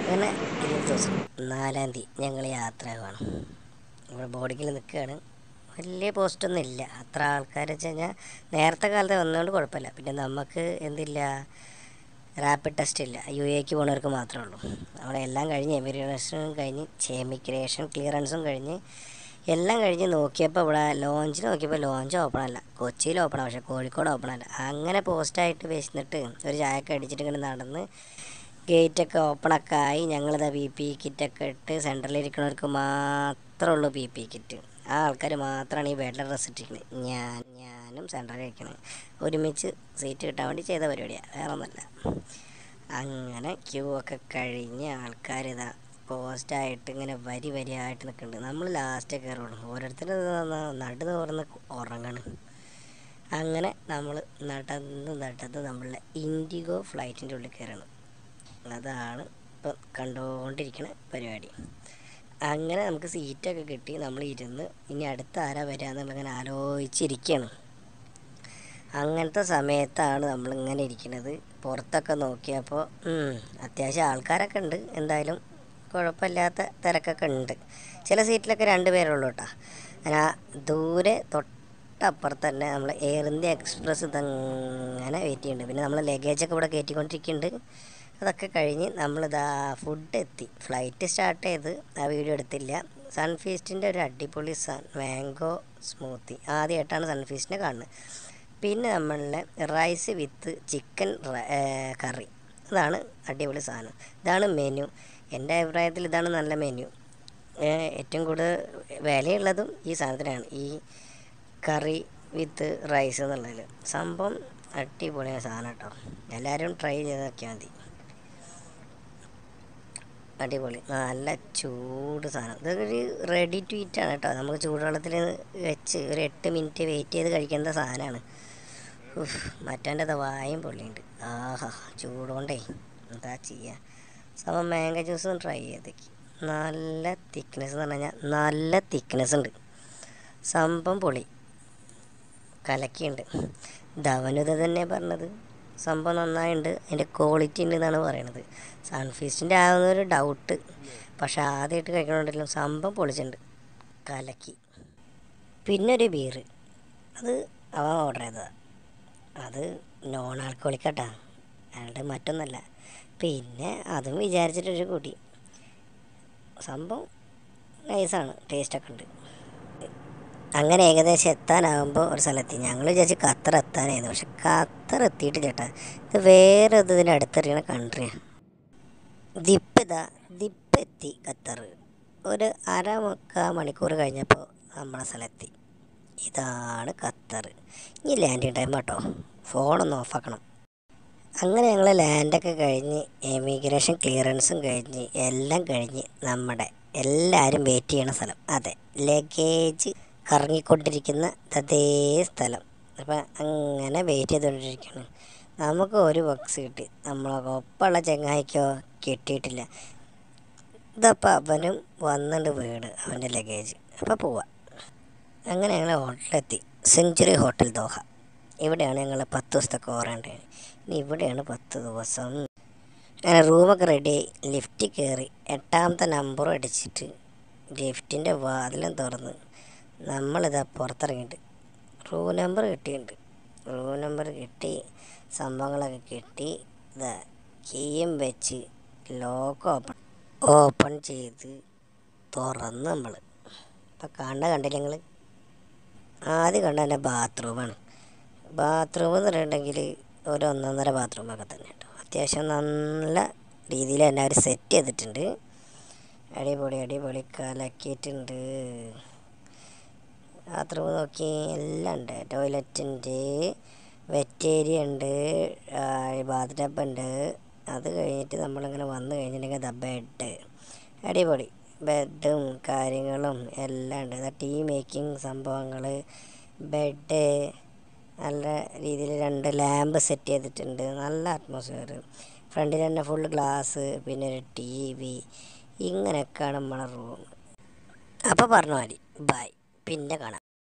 അങ്ങനെ ഇന്നത്തെ ദിവസം 4-ാം തീയതി ഞങ്ങൾ യാത്രയാണ്. ഇവിടെ ബോർഡിങ്ങിൽ നിൽക്കുകയാണ്. വലിയ പോസ്റ്റൊന്നും ഇല്ല. അത്ര ആൾക്കാർ വെച്ച് കഴിഞ്ഞാൽ നേരത്തെ കാലത്ത് വന്നതുകൊണ്ട് കുഴപ്പമില്ല. പിന്നെ നമുക്ക് എന്തില്ല, റാപ്പിഡ് ടെസ്റ്റ് ഇല്ല. UAE പോകുന്നവർക്ക് മാത്രമേ ഉള്ളൂ. അവിടെ എല്ലാം കഴിഞ്ഞ് എമിഗ്രേഷനും കഴിഞ്ഞ് എമിഗ്രേഷൻ ക്ലിയറൻസും കഴിഞ്ഞ് എല്ലാം കഴിഞ്ഞ് നോക്കിയപ്പോൾ ഇവിടെ ലോഞ്ചിൽ നോക്കിയപ്പോൾ ലോഞ്ച് ഓപ്പൺ അല്ല. കൊച്ചിയിൽ ഓപ്പണാണ്, പക്ഷേ കോഴിക്കോട് ഓപ്പൺ അല്ല. അങ്ങനെ പോസ്റ്റായിട്ട് വെച്ചിട്ട് ഒരു ചായയൊക്കെ അടിച്ചിട്ട് ഇങ്ങനെ നടന്ന് ഗേറ്റൊക്കെ ഓപ്പണൊക്കെ ആയി. ഞങ്ങളിതാ PP കിറ്റൊക്കെ ഇട്ട് സെൻറ്ററിലിരിക്കുന്നവർക്ക് മാത്രമേ ഉള്ളൂ PP കിറ്റ്. ആ ആൾക്കാർ മാത്രമാണ് ഈ വെള്ള ഡ്രസ്സ് ഇട്ടിരിക്കുന്നത്. ഞാനും സെൻറ്ററിൽ ഇരിക്കുന്നത് ഒരുമിച്ച് സീറ്റ് കിട്ടാൻ വേണ്ടി ചെയ്ത പരിപാടിയാണ്, വേറെ ഒന്നുമല്ല. അങ്ങനെ ക്യൂ ഒക്കെ കഴിഞ്ഞ് ആൾക്കാരിതാ പോസ്റ്റായിട്ട് ഇങ്ങനെ വരിയായിട്ട് നിൽക്കുന്നുണ്ട്. നമ്മൾ ലാസ്റ്റേ കയറുള്ളൂ. ഓരോരുത്തർ നടു തുറന്ന് ഉറങ്ങണ്. അങ്ങനെ നമ്മൾ നടന്ന് നമ്മളുടെ ഇൻഡിഗോ ഫ്ലൈറ്റിൻ്റെ ഉള്ളിൽ കയറണം. അതാണ് ഇപ്പം കണ്ടുകൊണ്ടിരിക്കുന്ന പരിപാടി. അങ്ങനെ നമുക്ക് സീറ്റൊക്കെ കിട്ടി. നമ്മൾ ഇരുന്ന് ഇനി അടുത്ത ആരാ വരിക എന്നുള്ളങ്ങനെ ആലോചിച്ചിരിക്കുകയാണ്. അങ്ങനത്തെ സമയത്താണ് നമ്മളിങ്ങനെ ഇരിക്കുന്നത്. പുറത്തൊക്കെ നോക്കിയപ്പോൾ അത്യാവശ്യം ആൾക്കാരൊക്കെ ഉണ്ട്. എന്തായാലും കുഴപ്പമില്ലാത്ത തിരക്കൊക്കെ ഉണ്ട്. ചില സീറ്റിലൊക്കെ 2 പേരുള്ളൂ കേട്ടോ. അങ്ങനെ ദൂരെ തൊട്ടപ്പുറത്ത് തന്നെ നമ്മൾ എയർ ഇന്ത്യ എക്സ്പ്രസ് ഇതങ്ങനെ വെയിറ്റ് ചെയ്യുന്നുണ്ട്. പിന്നെ നമ്മൾ ലഗേജൊക്കെ ഇവിടെ കയറ്റിക്കൊണ്ടിരിക്കുന്നുണ്ട്. അതൊക്കെ കഴിഞ്ഞ് നമ്മളിതാ ഫുഡ് എത്തി. ഫ്ലൈറ്റ് സ്റ്റാർട്ട് ചെയ്ത് ആ വീഡിയോ എടുത്തില്ല. സൺഫീസ്റ്റിൻ്റെ ഒരു അടിപൊളി മാംഗോ സ്മൂത്തി ആദ്യമായിട്ടാണ് സൺഫീസ്റ്റിനെ കാണുന്നത്. പിന്നെ നമ്മളുടെ റൈസ് വിത്ത് ചിക്കൻ കറി, അതാണ് അടിപൊളി സാധനം. ഇതാണ് മെനു. എൻ്റെ അഭിപ്രായത്തിൽ ഇതാണ് നല്ല മെനു. ഏറ്റവും കൂടുതൽ വിലയുള്ളതും ഈ സാധനത്തിനാണ്, ഈ കറി വിത്ത് റൈസ് എന്നുള്ളതിൽ. സംഭവം അടിപൊളിയായ സാധനം കേട്ടോ. എല്ലാവരും ട്രൈ ചെയ്ത് നോക്കിയാൽ മതി. അടിപൊളി, നല്ല ചൂട് സാധനം. ഇതൊരു റെഡി ടു ഈറ്റ് ആണ് കേട്ടോ. നമുക്ക് ചൂടുവെള്ളത്തിൽ വെച്ച് ഒരു 8 മിനിറ്റ് വെയിറ്റ് ചെയ്ത് കഴിക്കേണ്ട സാധനമാണ്. മറ്റേൻ്റെ വായും പൊള്ളിയുണ്ട്. ആഹാ, ചൂടുകൊണ്ടേ എന്താ ചെയ്യുക. സമയം മാംഗോ ജ്യൂസും ട്രൈ ചെയ്തേക്ക്. നല്ല തിക്നെസ് എന്ന് പറഞ്ഞു കഴിഞ്ഞാൽ നല്ല തിക്നെസ് ഉണ്ട്. സംഭവം പൊളി, കലക്കിയുണ്ട്. ധവനുത തന്നെ പറഞ്ഞത് സംഭവം നന്നായിട്ടുണ്ട്, അതിൻ്റെ ക്വാളിറ്റി ഉണ്ട് എന്നാണ് പറയണത്. സൺഫീസ്റ്റിൻ്റെ ആകുന്നൊരു ഡൗട്ട്, പക്ഷെ ആദ്യമായിട്ട് കഴിക്കണമുണ്ടല്ലോ, സംഭവം പൊളിച്ചിട്ടുണ്ട്, കലക്കി. പിന്നെ ഒരു ബീറ്, അത് അവൻ ഓർഡർ ചെയ്തതാണ്. അത് നോൺ ആൽക്കോളിക്കാട്ടാ, അയാളുടെ മറ്റൊന്നല്ല. പിന്നെ അതും വിചാരിച്ചിട്ടൊരു കൂട്ടി. സംഭവം നൈസാണ്, ടേസ്റ്റൊക്കെ ഉണ്ട്. അങ്ങനെ ഏകദേശം എത്താനാകുമ്പോൾ ഒരു സ്ഥലത്തി ഞങ്ങൾ വിചാരിച്ച് ഖത്തർ എത്താനായിരുന്നു. പക്ഷെ ഖത്തർ എത്തിയിട്ട് ചേട്ടാ, ഇത് വേറെ ഇതിൻ്റെ അടുത്തെറിയണ കൺട്രിയാണ്. ദിപ്പെത്തി ഖത്തർ. ഒരു 1/4 മണിക്കൂർ കഴിഞ്ഞപ്പോൾ നമ്മളെ സ്ഥലത്തി. ഇതാണ് ഖത്തർ. ഇനി ലാൻഡിങ് ടൈം കേട്ടോ, ഫോണൊന്ന് ഓഫാക്കണം. അങ്ങനെ ഞങ്ങൾ ലാൻഡൊക്കെ കഴിഞ്ഞ് എമിഗ്രേഷൻ ക്ലിയറൻസും കഴിഞ്ഞ് എല്ലാം കഴിഞ്ഞ് നമ്മുടെ എല്ലാവരും വെയിറ്റ് ചെയ്യണ സ്ഥലം, അതെ, ലഗേജ് കറങ്ങിക്കൊണ്ടിരിക്കുന്ന അതേ സ്ഥലം. അപ്പം അങ്ങനെ വെയിറ്റ് ചെയ്തുകൊണ്ടിരിക്കുകയാണ്. നമുക്ക് ഒരു ബോക്സ് കിട്ടി, നമ്മളൊക്കെ ഒപ്പമുള്ള ചങ്ങായിക്കോ കിട്ടിയിട്ടില്ല. ഇതപ്പോൾ അവനും വന്നിട്ട് വീട് അവൻ്റെ ലഗേജ്. അപ്പോൾ പോവാം. അങ്ങനെ ഞങ്ങൾ ഹോട്ടലെത്തി, സെഞ്ച്വറി ഹോട്ടൽ ദോഹ. ഇവിടെയാണ് ഞങ്ങൾ 10 ദിവസത്തെ ക്വാറൻറ്റൈൻ. ഇനി ഇവിടെയാണ് 10 ദിവസം. അങ്ങനെ റൂമൊക്കെ റെഡി. ലിഫ്റ്റ് കയറി 8ാമത്തെ നമ്പറും അടിച്ചിട്ട് ലിഫ്റ്റിൻ്റെ വാതിലും തുറന്ന് നമ്മളിതാ പുറത്തിറങ്ങിയിട്ട് റൂം നമ്പർ കിട്ടിയിട്ടുണ്ട്. റൂം നമ്പർ കിട്ടി, സംഭവങ്ങളൊക്കെ കിട്ടി. ഇതാ കീയും വെച്ച് ലോക്ക് ഓപ്പൺ ചെയ്ത് തുറന്ന് നമ്മൾ ഇപ്പം കണ്ടില്ല ഞങ്ങൾ. ആദ്യം കണ്ട എൻ്റെ ബാത്റൂമാണ്. ബാത്റൂം എന്ന് പറഞ്ഞിട്ടുണ്ടെങ്കിൽ ഒരു 1.5 ബാത്റൂമൊക്കെ തന്നെ കേട്ടോ. അത്യാവശ്യം നല്ല രീതിയിൽ തന്നെ അവർ സെറ്റ് ചെയ്തിട്ടുണ്ട്. അടിപൊളി കലക്കിയിട്ടുണ്ട്. ബാത്റൂം നോക്കി എല്ലാം ഉണ്ട്. ടോയ്ലറ്റ് ഉണ്ട്, വെറ്റ് ഏരിയ ഉണ്ട്, ബാത്ത് ടബ് ഉണ്ട്. അത് കഴിഞ്ഞിട്ട് നമ്മളിങ്ങനെ വന്നു കഴിഞ്ഞിട്ടുണ്ടെങ്കിൽ ബെഡ്, അടിപൊളി ബെഡും കാര്യങ്ങളും എല്ലാം ഉണ്ട്. ടീ മേക്കിംഗ് സംഭവങ്ങൾ, ബെഡ്, നല്ല രീതിയിൽ 2 ലാമ്പ് സെറ്റ് ചെയ്തിട്ടുണ്ട്. നല്ല അറ്റ്മോസ്ഫിയർ. ഫ്രണ്ടിൽ തന്നെ ഫുൾ ഗ്ലാസ്, പിന്നെ ഒരു TV, ഇങ്ങനെയൊക്കെയാണ് നമ്മളെ റൂം. അപ്പോൾ പറഞ്ഞ മതി, ബൈ, പിന്നെ കാണാം.